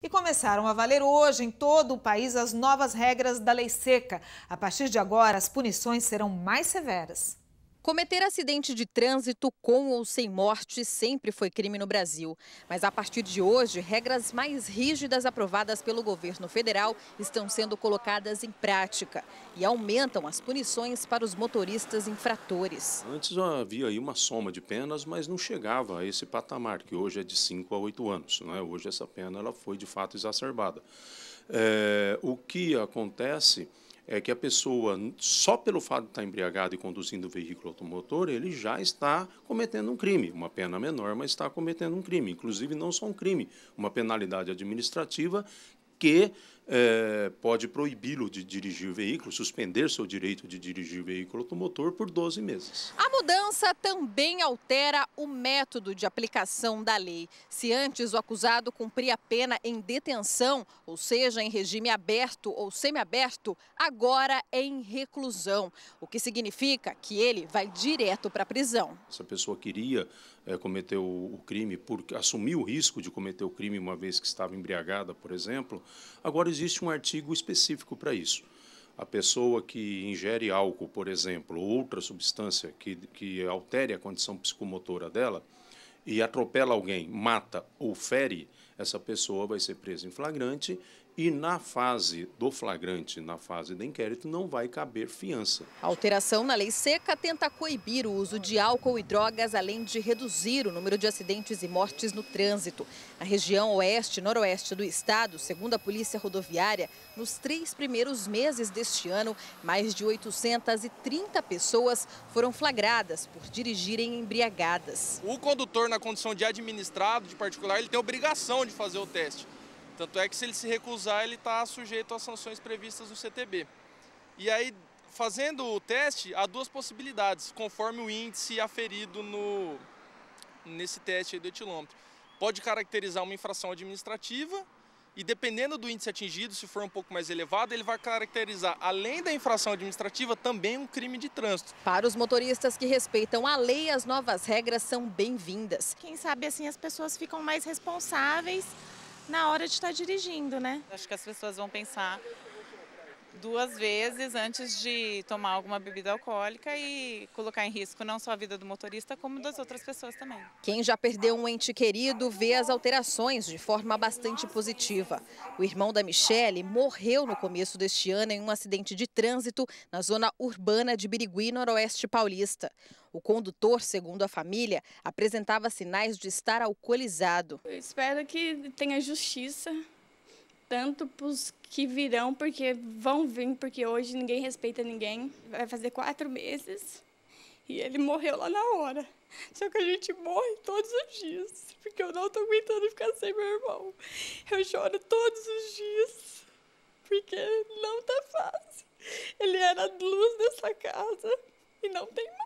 E começaram a valer hoje em todo o país as novas regras da Lei Seca. A partir de agora, as punições serão mais severas. Cometer acidente de trânsito com ou sem morte sempre foi crime no Brasil. Mas a partir de hoje, regras mais rígidas aprovadas pelo governo federal estão sendo colocadas em prática e aumentam as punições para os motoristas infratores. Antes havia aí uma soma de penas, mas não chegava a esse patamar, que hoje é de 5 a 8 anos. Hoje essa pena ela foi de fato exacerbada. O que acontece é que a pessoa, só pelo fato de estar embriagado e conduzindo o veículo automotor, ele já está cometendo um crime. Uma pena menor, mas está cometendo um crime. Inclusive, não só um crime, uma penalidade administrativa que pode proibi-lo de dirigir veículo, suspender seu direito de dirigir veículo automotor por 12 meses. A mudança também altera o método de aplicação da lei. Se antes o acusado cumpria a pena em detenção, ou seja, em regime aberto ou semiaberto, agora é em reclusão, o que significa que ele vai direto para a prisão. Se a pessoa queria cometer o crime, assumir o risco de cometer o crime uma vez que estava embriagada, por exemplo, agora existe um artigo específico para isso. A pessoa que ingere álcool, por exemplo, ou outra substância que altere a condição psicomotora dela e atropela alguém, mata ou fere, essa pessoa vai ser presa em flagrante e na fase do flagrante, na fase do inquérito, não vai caber fiança. A alteração na Lei Seca tenta coibir o uso de álcool e drogas, além de reduzir o número de acidentes e mortes no trânsito. Na região oeste e noroeste do estado, segundo a Polícia Rodoviária, nos 3 primeiros meses deste ano, mais de 830 pessoas foram flagradas por dirigirem embriagadas. O condutor, na condição de administrado, de particular, ele tem obrigação de fazer o teste. Tanto é que se ele se recusar, ele está sujeito às sanções previstas no CTB. E aí, fazendo o teste, há 2 possibilidades, conforme o índice aferido nesse teste aí do etilômetro. Pode caracterizar uma infração administrativa e, dependendo do índice atingido, se for um pouco mais elevado, ele vai caracterizar, além da infração administrativa, também um crime de trânsito. Para os motoristas que respeitam a lei, as novas regras são bem-vindas. Quem sabe assim as pessoas ficam mais responsáveis na hora de estar dirigindo, né? Acho que as pessoas vão pensar 2 vezes antes de tomar alguma bebida alcoólica e colocar em risco não só a vida do motorista, como das outras pessoas também. Quem já perdeu um ente querido vê as alterações de forma bastante positiva. O irmão da Michele morreu no começo deste ano em um acidente de trânsito na zona urbana de Birigui, noroeste paulista. O condutor, segundo a família, apresentava sinais de estar alcoolizado. Eu espero que tenha justiça, tanto para os que virão, porque vão vir, porque hoje ninguém respeita ninguém. Vai fazer 4 meses e ele morreu lá na hora. Só que a gente morre todos os dias, porque eu não estou aguentando ficar sem meu irmão. Eu choro todos os dias, porque não tá fácil. Ele era a luz dessa casa e não tem mais.